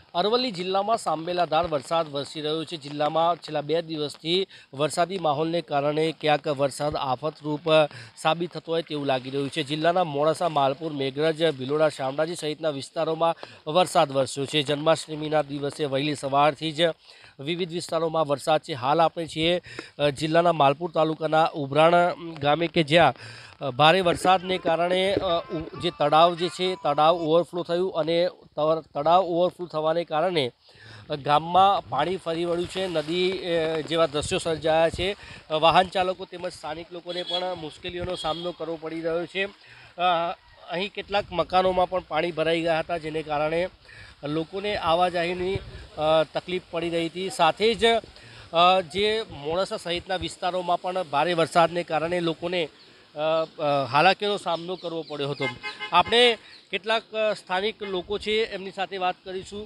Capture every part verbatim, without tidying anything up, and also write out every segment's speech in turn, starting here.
અરવલ્લી જિલ્લામાં સાંબેલાધાર વરસાદ વરસી રહ્યો છે। જિલ્લામાં છેલ્લા બે દિવસથી વરસાદી માહોલને કારણે ક્યાંક વરસાદ આફતરૂપ સાબિત થતો હોય તેવું લાગી રહ્યું છે। જિલ્લાના મોડાસા, માલપુર, મેઘરજ, ભિલોડા, શામળાજી સહિતના વિસ્તારોમાં વરસાદ વરસ્યો છે। જન્માષ્ટમીના દિવસે વહેલી સવારથી જ વિવિધ વિસ્તારોમાં વરસાદ છે। હાલ આપણે છીએ જિલ્લાના માલપુર તાલુકાના ઉભરાણ ગામે કે જ્યાં ભારે વરસાદને કારણે જે તળાવ જે છે તળાવ ઓવરફ્લો થયું અને તળાવ ઓવરફ્લો થવાને કારણે ગામમાં પાણી ફરી વળ્યું છે। નદી જેવા દ્રશ્યો સર્જાયા છે। વાહન ચાલકો તેમજ સ્થાનિક લોકોને પણ મુશ્કેલીઓનો સામનો કરવો પડી રહ્યો છે। અહીં કેટલાક મકાનોમાં પણ પાણી ભરાઈ ગયા હતા, જેને કારણે લોકોને આવાજાહીની તકલીફ પડી રહી હતી। સાથે જ જે મોડાસા સહિતના વિસ્તારોમાં પણ ભારે વરસાદને કારણે લોકોને હાલાકીનો સામનો કરવો પડ્યો હતો। આપણે કેટલાક સ્થાનિક લોકો છે એમની સાથે વાત કરીશું।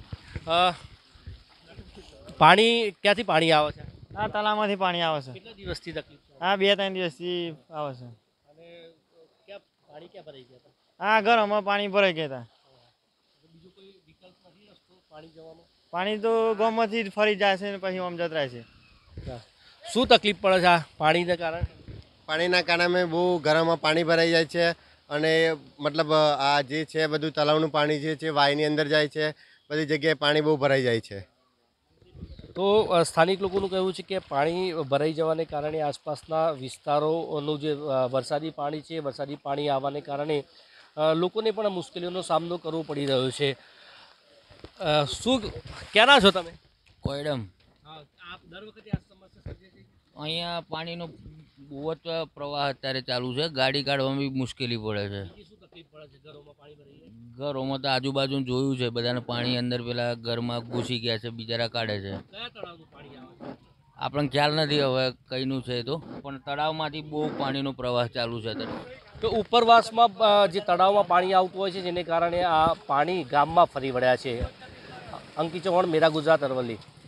પાણી ક્યાંથી પાણી આવે છે? આ તળાવમાંથી પાણી આવે છે। કેટલા દિવસથી તકલીફ? હા, બે ત્રણ દિવસથી આવે છે। અને ક્યાં પાણી ક્યાં ભરાઈ ગયા હતા? હા, ઘરોમાં પાણી ભરાઈ ગયા હતા। બીજો કોઈ વિકલ્પ નથી રસ્તો પાણી જવાનો? પાણી તો ગામમાંથી જ ફરી જાય છે ને પછી આમ જતરાય છે। શું તકલીફ પડે છે આ પાણીના કારણે? પાણીના કારણે બહુ ઘરમાં પાણી ભરાઈ જાય છે અને મતલબ આ જે છે બધું તળાવનું પાણી જે છે વાયની અંદર જાય છે, બધી જગ્યાએ પાણી બહુ ભરાઈ જાય છે। તો સ્થાનિક લોકોનું કહેવું છે કે પાણી ભરાઈ જવાને કારણે આસપાસના વિસ્તારોનું જે વરસાદી પાણી છે વરસાદી પાણી આવવાને કારણે લોકોને પણ મુશ્કેલીઓનો સામનો કરવો પડી રહ્યો છે। શું ક્યાંના છો તમે? કોયડમ। હા, આપ દર વખતે આ સમસ્યા સર્જે છે? અહીંયા પાણીનો બહુ જ પ્રવાહ અત્યારે ચાલુ છે, ગાડી કાઢવામાં બી મુશ્કેલી પડે છે। શું તકલીફ પડે છે? ઘરોમાં પાણી ભરાઈ જાય? ઘરોમાં તો આજુબાજુ જોયું છે, બધાને પાણી અંદર પેલા ઘરમાં ઘૂસી ગયા છે, બિચારા કાઢે છે। કયા તળાવનું પાણી આવે છે? આપણને ખ્યાલ નથી હવે કઈનું છે તો, પણ તળાવમાંથી બહુ પાણીનો પ્રવાહ ચાલુ છે અત્યારે। તો ઉપરવાસમાં જે તળાવમાં પાણી આવતું હોય છે જેને કારણે આ પાણી ગામમાં ફરી વળ્યા છે। અંકિત ચૌહાણ, મેરા ગુજરાત, અરવલ્લી।